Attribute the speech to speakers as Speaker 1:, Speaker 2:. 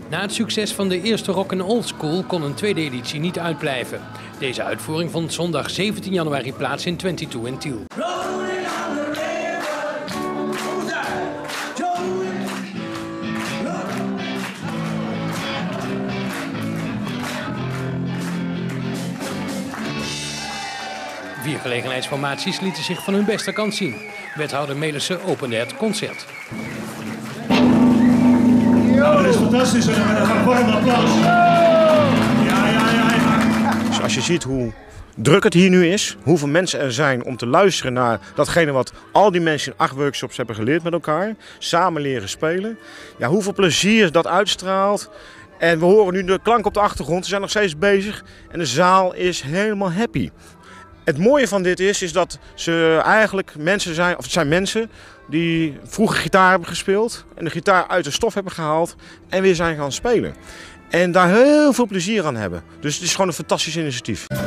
Speaker 1: Na het succes van de eerste Rock ’n’ Old School kon een tweede editie niet uitblijven. Deze uitvoering vond zondag 17 januari plaats in 22 in Tiel. Vier gelegenheidsformaties lieten zich van hun beste kant zien. Wethouder Melissen opende het concert.
Speaker 2: Nou, dat is fantastisch en een warm applaus. Ja.
Speaker 3: Dus als je ziet hoe druk het hier nu is, hoeveel mensen er zijn om te luisteren naar datgene wat al die mensen in 8 workshops hebben geleerd met elkaar, samen leren spelen. Ja, hoeveel plezier dat uitstraalt. En we horen nu de klank op de achtergrond, ze zijn nog steeds bezig en de zaal is helemaal happy. Het mooie van dit is dat ze eigenlijk mensen zijn, of het zijn mensen die vroeger gitaar hebben gespeeld en de gitaar uit de stof hebben gehaald en weer zijn gaan spelen. En daar heel veel plezier aan hebben. Dus het is gewoon een fantastisch initiatief.